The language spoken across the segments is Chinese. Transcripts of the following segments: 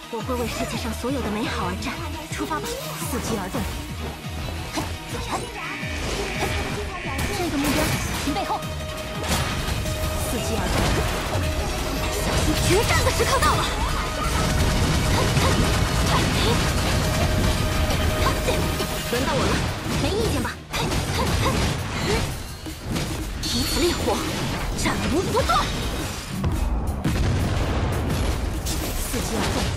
我会为世界上所有的美好而战。出发吧，伺机而动。这个目标，小心背后。伺机而动，小心决战的时刻到了。轮到我了，没意见吧？彼此烈火，战无不断。伺机而动。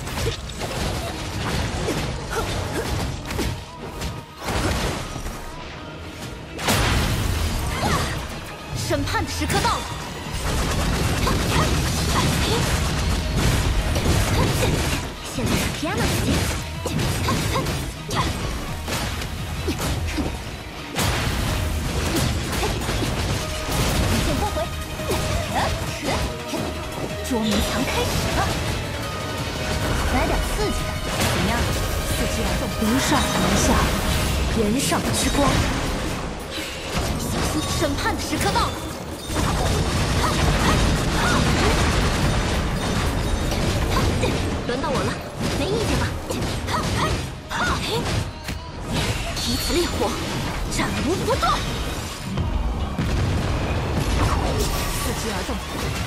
审判的时刻到了。现在是 piano 时间。一剑拨回。捉迷藏开始了。来点刺激的，怎么样？伺机而动，由上而下，人上之光。小心，审判的时刻到了。轮到我了，没意见吧？彼此烈火，战无不断。伺机而动。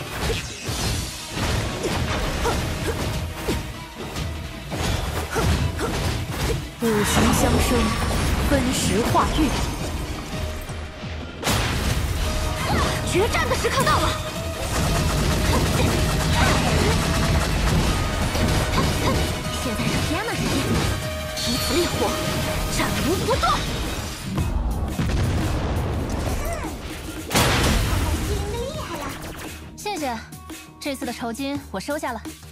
五行相生，分时化育。决战的时刻到了。现在是 piano 时间，彼此烈火，战无不断。 谢谢，这次的酬金我收下了。